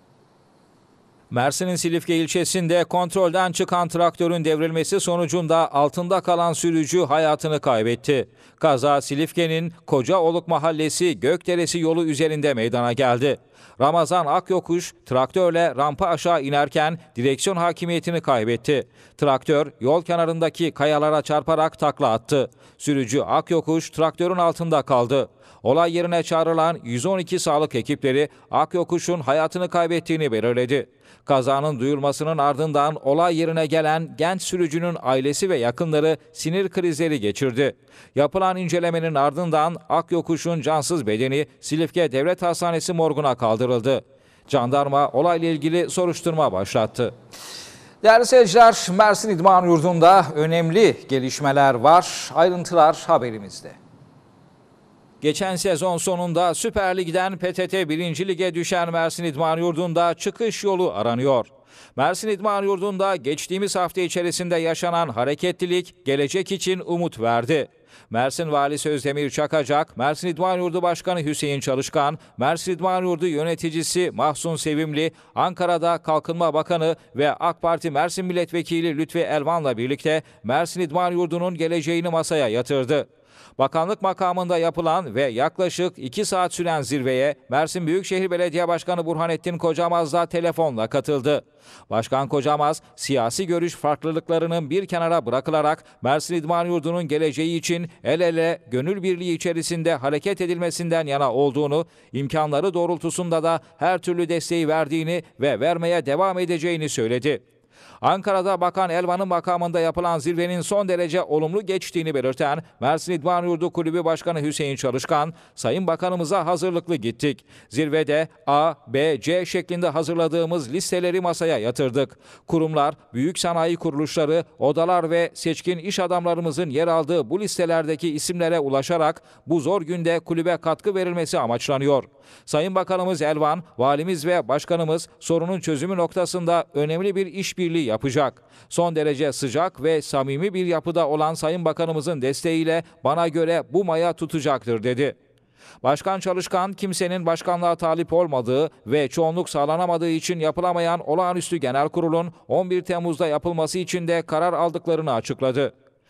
Mersin'in Silifke ilçesinde kontrolden çıkan traktörün devrilmesi sonucunda altında kalan sürücü hayatını kaybetti. Kaza Silifke'nin Kocaoluk Mahallesi Gökderesi yolu üzerinde meydana geldi. Ramazan Akyokuş traktörle rampa aşağı inerken direksiyon hakimiyetini kaybetti. Traktör yol kenarındaki kayalara çarparak takla attı. Sürücü Akyokuş traktörün altında kaldı. Olay yerine çağrılan yüz on iki sağlık ekipleri Akyokuş'un hayatını kaybettiğini belirledi. Kazanın duyurmasının ardından olay yerine gelen genç sürücünün ailesi ve yakınları sinir krizleri geçirdi. Yapılan incelemenin ardından Akyokuş'un cansız bedeni Silifke Devlet Hastanesi morguna kaldırıldı. Jandarma olayla ilgili soruşturma başlattı. Değerli seyirciler, Mersin İdman Yurdu'nda önemli gelişmeler var. Ayrıntılar haberimizde. Geçen sezon sonunda Süper Lig'den P T T birinci Lig'e düşen Mersin İdman Yurdu'nda çıkış yolu aranıyor. Mersin İdman Yurdu'nda geçtiğimiz hafta içerisinde yaşanan hareketlilik gelecek için umut verdi. Mersin Valisi Özdemir Çakacak, Mersin İdman Yurdu Başkanı Hüseyin Çalışkan, Mersin İdman Yurdu Yöneticisi Mahsun Sevimli, Ankara'da Kalkınma Bakanı ve AK Parti Mersin Milletvekili Lütfi Elvan'la birlikte Mersin İdman Yurdu'nun geleceğini masaya yatırdı. Bakanlık makamında yapılan ve yaklaşık iki saat süren zirveye Mersin Büyükşehir Belediye Başkanı Burhanettin Kocamaz da telefonla katıldı. Başkan Kocamaz, siyasi görüş farklılıklarının bir kenara bırakılarak Mersin İdman Yurdu'nun geleceği için el ele gönül birliği içerisinde hareket edilmesinden yana olduğunu, imkanları doğrultusunda da her türlü desteği verdiğini ve vermeye devam edeceğini söyledi. Ankara'da Bakan Elvan'ın makamında yapılan zirvenin son derece olumlu geçtiğini belirten Mersin İdman Yurdu Kulübü Başkanı Hüseyin Çalışkan, Sayın Bakanımıza hazırlıklı gittik. Zirvede A, B, C şeklinde hazırladığımız listeleri masaya yatırdık. Kurumlar, büyük sanayi kuruluşları, odalar ve seçkin iş adamlarımızın yer aldığı bu listelerdeki isimlere ulaşarak bu zor günde kulübe katkı verilmesi amaçlanıyor. Sayın Bakanımız Elvan, Valimiz ve Başkanımız sorunun çözümü noktasında önemli bir işbirliği yapacak. Son derece sıcak ve samimi bir yapıda olan Sayın Bakanımızın desteğiyle bana göre bu maya tutacaktır dedi. Başkan Çalışkan, kimsenin başkanlığa talip olmadığı ve çoğunluk sağlanamadığı için yapılamayan olağanüstü genel kurulun on bir Temmuz'da yapılması için de karar aldıklarını açıkladı.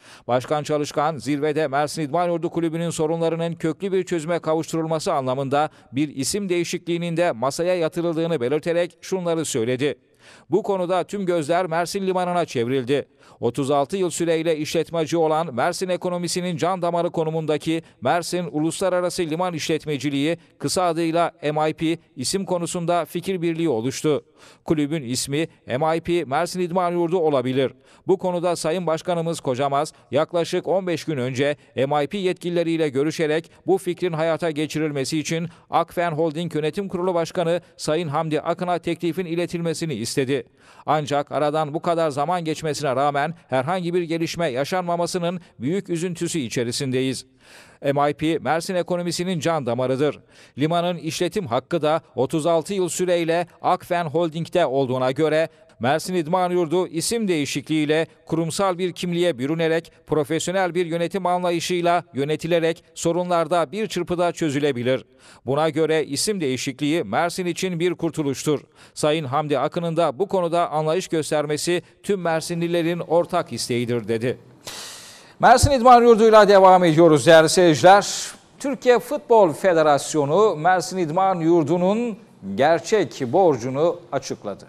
Başkan Çalışkan, zirvede Mersin İdman Yurdu Kulübü'nün sorunlarının köklü bir çözüme kavuşturulması anlamında bir isim değişikliğinin de masaya yatırıldığını belirterek şunları söyledi. Bu konuda tüm gözler Mersin Limanı'na çevrildi. otuz altı yıl süreyle işletmeci olan Mersin ekonomisinin can damarı konumundaki Mersin Uluslararası Liman İşletmeciliği, kısa adıyla M I P, isim konusunda fikir birliği oluştu. Kulübün ismi M I P Mersin İdman Yurdu olabilir. Bu konuda Sayın Başkanımız Kocamaz yaklaşık on beş gün önce M I P yetkilileriyle görüşerek bu fikrin hayata geçirilmesi için Akfen Holding Yönetim Kurulu Başkanı Sayın Hamdi Akın'a teklifin iletilmesini istedi. Ancak aradan bu kadar zaman geçmesine rağmen herhangi bir gelişme yaşanmamasının büyük üzüntüsü içerisindeyiz. M I P, Mersin ekonomisinin can damarıdır. Limanın işletim hakkı da otuz altı yıl süreyle Akfen Holding'de olduğuna göre Mersin İdman Yurdu isim değişikliğiyle kurumsal bir kimliğe bürünerek profesyonel bir yönetim anlayışıyla yönetilerek sorunlarda bir çırpıda çözülebilir. Buna göre isim değişikliği Mersin için bir kurtuluştur. Sayın Hamdi Akın'ın da bu konuda anlayış göstermesi tüm Mersinlilerin ortak isteğidir dedi. Mersin İdman Yurdu'yla devam ediyoruz değerli seyirciler. Türkiye Futbol Federasyonu Mersin İdman Yurdu'nun gerçek borcunu açıkladı.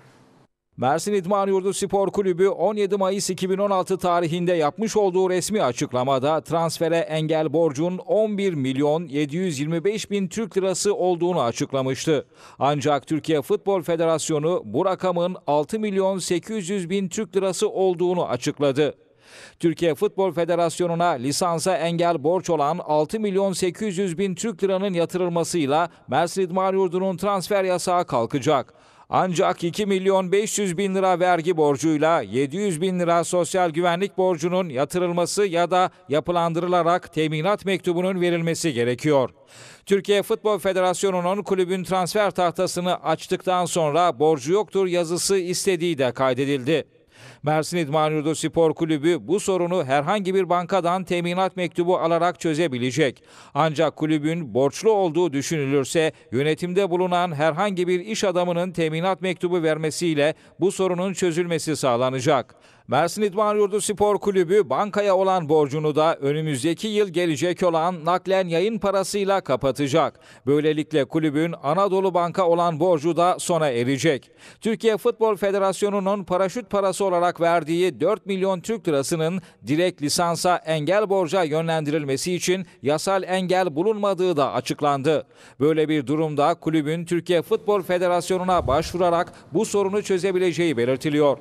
Mersin İdman Yurdu Spor Kulübü on yedi Mayıs iki bin on altı tarihinde yapmış olduğu resmi açıklamada transfere engel borcun on bir milyon yedi yüz yirmi beş bin Türk lirası olduğunu açıklamıştı. Ancak Türkiye Futbol Federasyonu bu rakamın altı milyon sekiz yüz bin Türk lirası olduğunu açıkladı. Türkiye Futbol Federasyonu'na lisansa engel borç olan altı milyon sekiz yüz bin Türk liranın yatırılmasıyla Mersin İdman Yurdu'nun transfer yasağı kalkacak. Ancak iki milyon beş yüz bin lira vergi borcuyla yedi yüz bin lira sosyal güvenlik borcunun yatırılması ya da yapılandırılarak teminat mektubunun verilmesi gerekiyor. Türkiye Futbol Federasyonu'nun kulübün transfer tahtasını açtıktan sonra borcu yoktur yazısı istediği de kaydedildi. Mersin İdman Yurdu Spor Kulübü bu sorunu herhangi bir bankadan teminat mektubu alarak çözebilecek. Ancak kulübün borçlu olduğu düşünülürse yönetimde bulunan herhangi bir iş adamının teminat mektubu vermesiyle bu sorunun çözülmesi sağlanacak. Mersin İdman Yurdu Spor Kulübü bankaya olan borcunu da önümüzdeki yıl gelecek olan naklen yayın parasıyla kapatacak. Böylelikle kulübün Anadolu Banka olan borcu da sona erecek. Türkiye Futbol Federasyonu'nun paraşüt parası olarak verdiği dört milyon Türk lirasının direkt lisansa engel borca yönlendirilmesi için yasal engel bulunmadığı da açıklandı. Böyle bir durumda kulübün Türkiye Futbol Federasyonu'na başvurarak bu sorunu çözebileceği belirtiliyor.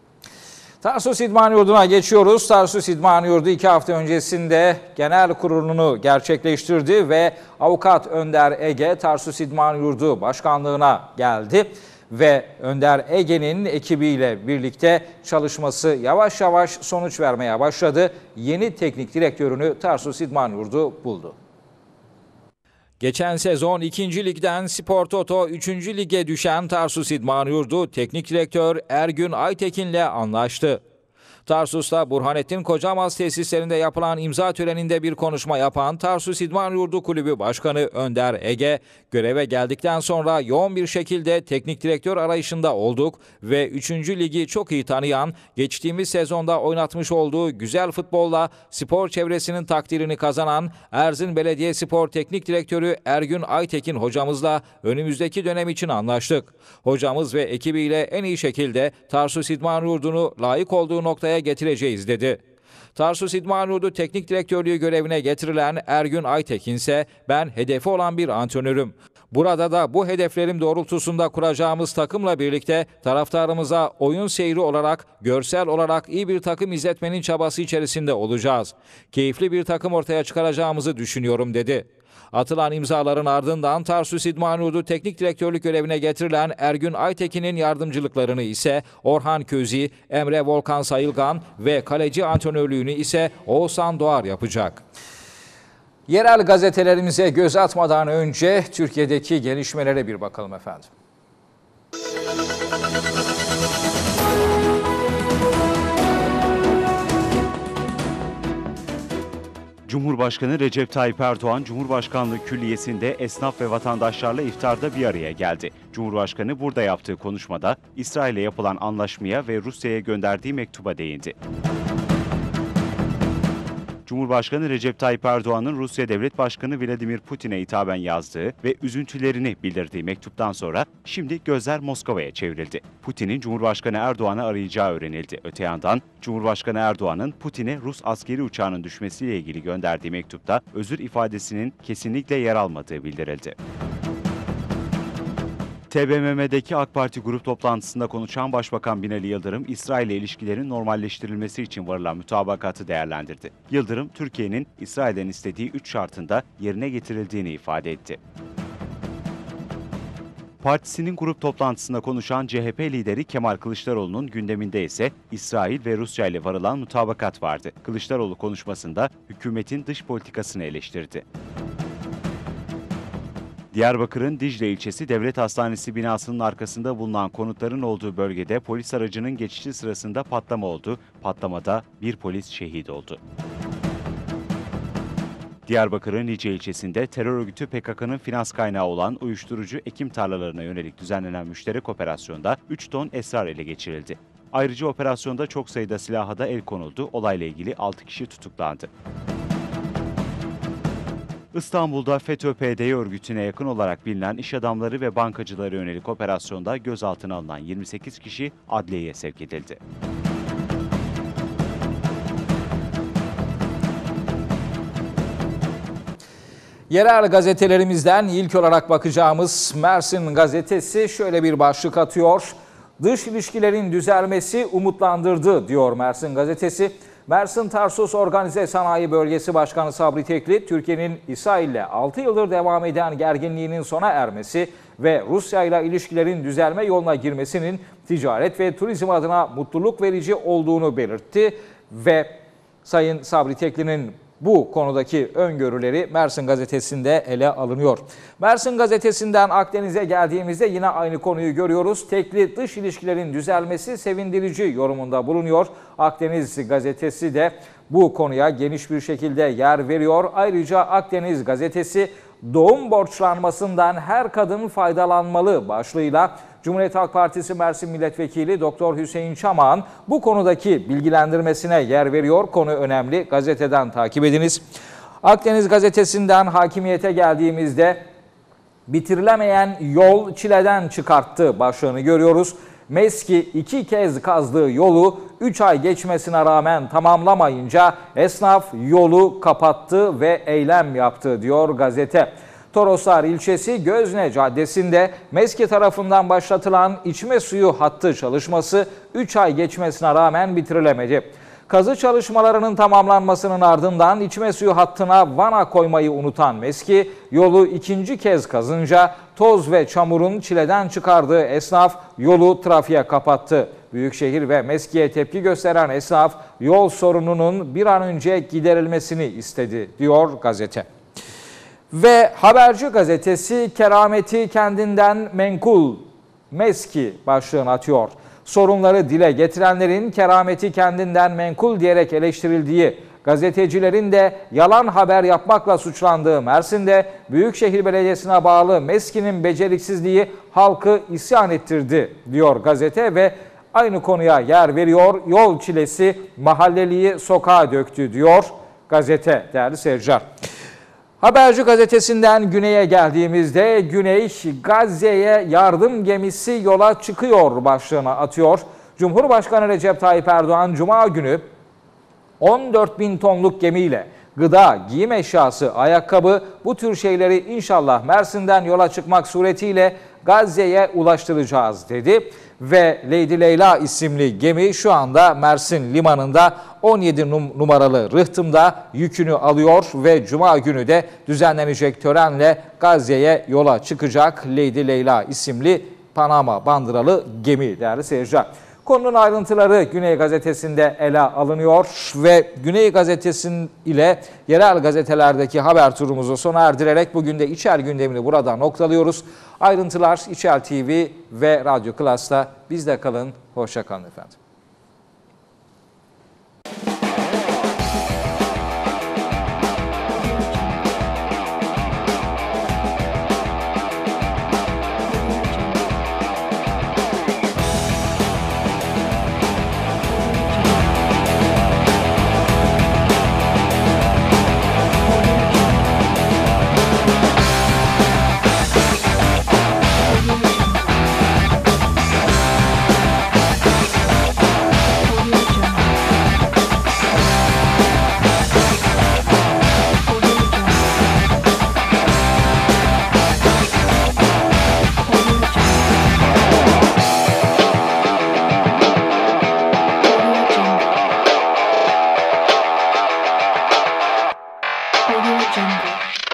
Tarsus İdman Yurdu'na geçiyoruz. Tarsus İdman Yurdu iki hafta öncesinde genel kurulunu gerçekleştirdi ve Avukat Önder Ege Tarsus İdman Yurdu Başkanlığı'na geldi. Ve Önder Ege'nin ekibiyle birlikte çalışması yavaş yavaş sonuç vermeye başladı. Yeni teknik direktörünü Tarsus İdman Yurdu buldu. Geçen sezon ikinci ligden Spor Toto üçüncü lige düşen Tarsus İdman Yurdu Teknik Direktör Ergün Aytekin'le anlaştı. Tarsus'ta Burhanettin Kocamaz tesislerinde yapılan imza töreninde bir konuşma yapan Tarsus İdman Yurdu Kulübü Başkanı Önder Ege, göreve geldikten sonra yoğun bir şekilde teknik direktör arayışında olduk ve üçüncü ligi çok iyi tanıyan, geçtiğimiz sezonda oynatmış olduğu güzel futbolla spor çevresinin takdirini kazanan Erzin Belediyespor Teknik Direktörü Ergün Aytekin hocamızla önümüzdeki dönem için anlaştık. Hocamız ve ekibiyle en iyi şekilde Tarsus İdman Yurdu'nu layık olduğu noktaya getireceğiz dedi. Tarsus İdman Yurdu Teknik Direktörlüğü görevine getirilen Ergün Aytekin ise ben hedefi olan bir antrenörüm. Burada da bu hedeflerim doğrultusunda kuracağımız takımla birlikte taraftarımıza oyun seyri olarak, görsel olarak iyi bir takım izletmenin çabası içerisinde olacağız. Keyifli bir takım ortaya çıkaracağımızı düşünüyorum dedi. Atılan imzaların ardından Tarsus İdman Yurdu Teknik Direktörlük görevine getirilen Ergün Aytekin'in yardımcılıklarını ise Orhan Közi, Emre Volkan Sayılgan ve kaleci antrenörlüğünü ise Oğuzhan Doğar yapacak. Yerel gazetelerimize göz atmadan önce Türkiye'deki gelişmelere bir bakalım efendim. Cumhurbaşkanı Recep Tayyip Erdoğan, Cumhurbaşkanlığı Külliyesi'nde esnaf ve vatandaşlarla iftarda bir araya geldi. Cumhurbaşkanı burada yaptığı konuşmada İsrail'e yapılan anlaşmaya ve Rusya'ya gönderdiği mektuba değindi. Cumhurbaşkanı Recep Tayyip Erdoğan'ın Rusya Devlet Başkanı Vladimir Putin'e hitaben yazdığı ve üzüntülerini bildirdiği mektuptan sonra şimdi gözler Moskova'ya çevrildi. Putin'in Cumhurbaşkanı Erdoğan'ı arayacağı öğrenildi. Öte yandan Cumhurbaşkanı Erdoğan'ın Putin'e Rus askeri uçağının düşmesiyle ilgili gönderdiği mektupta özür ifadesinin kesinlikle yer almadığı bildirildi. T B M M'deki AK Parti grup toplantısında konuşan Başbakan Binali Yıldırım, İsrail ile ilişkilerin normalleştirilmesi için varılan mütabakatı değerlendirdi. Yıldırım, Türkiye'nin İsrail'den istediği üç şartın da yerine getirildiğini ifade etti. Partisinin grup toplantısında konuşan C H P lideri Kemal Kılıçdaroğlu'nun gündeminde ise İsrail ve Rusya ile varılan mütabakat vardı. Kılıçdaroğlu konuşmasında hükümetin dış politikasını eleştirdi. Diyarbakır'ın Dicle ilçesi Devlet Hastanesi binasının arkasında bulunan konutların olduğu bölgede polis aracının geçişi sırasında patlama oldu. Patlamada bir polis şehit oldu. Diyarbakır'ın Nice ilçesinde terör örgütü P K K'nın finans kaynağı olan uyuşturucu ekim tarlalarına yönelik düzenlenen müşterek operasyonda üç ton esrar ele geçirildi. Ayrıca operasyonda çok sayıda silaha da el konuldu. Olayla ilgili altı kişi tutuklandı. İstanbul'da FETÖ-P D örgütüne yakın olarak bilinen iş adamları ve bankacılara yönelik operasyonda gözaltına alınan yirmi sekiz kişi adliyeye sevk edildi. Yerel gazetelerimizden ilk olarak bakacağımız Mersin gazetesi şöyle bir başlık atıyor. Dış ilişkilerin düzelmesi umutlandırdı diyor Mersin gazetesi. Mersin Tarsus Organize Sanayi Bölgesi Başkanı Sabri Tekli, Türkiye'nin İsrail ile altı yıldır devam eden gerginliğinin sona ermesi ve Rusya ile ilişkilerin düzelme yoluna girmesinin ticaret ve turizm adına mutluluk verici olduğunu belirtti ve Sayın Sabri Tekli'nin bu konudaki öngörüleri Mersin gazetesinde ele alınıyor. Mersin gazetesinden Akdeniz'e geldiğimizde yine aynı konuyu görüyoruz. Tekli dış ilişkilerin düzelmesi sevindirici yorumunda bulunuyor. Akdeniz gazetesi de bu konuya geniş bir şekilde yer veriyor. Ayrıca Akdeniz gazetesi doğum borçlanmasından her kadın faydalanmalı başlığıyla Cumhuriyet Halk Partisi Mersin Milletvekili Doktor Hüseyin Çamak'ın bu konudaki bilgilendirmesine yer veriyor. Konu önemli. Gazeteden takip ediniz. Akdeniz gazetesinden Hakimiyete geldiğimizde bitirilemeyen yol çileden çıkarttı başlığını görüyoruz. MESKİ iki kez kazdığı yolu üç ay geçmesine rağmen tamamlamayınca esnaf yolu kapattı ve eylem yaptı diyor gazete. Toroslar ilçesi Gözne Caddesi'nde MESKİ tarafından başlatılan içme suyu hattı çalışması üç ay geçmesine rağmen bitirilemedi. Kazı çalışmalarının tamamlanmasının ardından içme suyu hattına vana koymayı unutan MESKİ yolu ikinci kez kazınca toz ve çamurun çileden çıkardığı esnaf yolu trafiğe kapattı. Büyükşehir ve MESKİ'ye tepki gösteren esnaf yol sorununun bir an önce giderilmesini istedi diyor gazete. Ve Haberci gazetesi kerameti kendinden menkul MESKİ başlığını atıyor. Sorunları dile getirenlerin kerameti kendinden menkul diyerek eleştirildiği, gazetecilerin de yalan haber yapmakla suçlandığı Mersin'de Büyükşehir Belediyesi'ne bağlı MESKİ'nin beceriksizliği halkı isyan ettirdi diyor gazete ve aynı konuya yer veriyor. Yol çilesi mahalleliyi sokağa döktü diyor gazete değerli seyirciler. Haberci gazetesinden Güney'e geldiğimizde Güney Gazze'ye yardım gemisi yola çıkıyor başlığını atıyor. Cumhurbaşkanı Recep Tayyip Erdoğan Cuma günü on dört bin tonluk gemiyle gıda, giyim eşyası, ayakkabı bu tür şeyleri inşallah Mersin'den yola çıkmak suretiyle Gazze'ye ulaştıracağız dedi. Ve Lady Leyla isimli gemi şu anda Mersin limanında on yedi numaralı rıhtımda yükünü alıyor ve Cuma günü de düzenlenecek törenle Gazze'ye yola çıkacak Lady Leyla isimli Panama bandıralı gemi değerli seyirciler. Konunun ayrıntıları Güney Gazetesi'nde ele alınıyor ve Güney Gazetesi'nin ile yerel gazetelerdeki haber turumuzu sona erdirerek bugün de İçel gündemini burada noktalıyoruz. Ayrıntılar İçel T V ve Radyo Klas'ta. Bizde kalın, hoşça kalın efendim. Audio Jungle.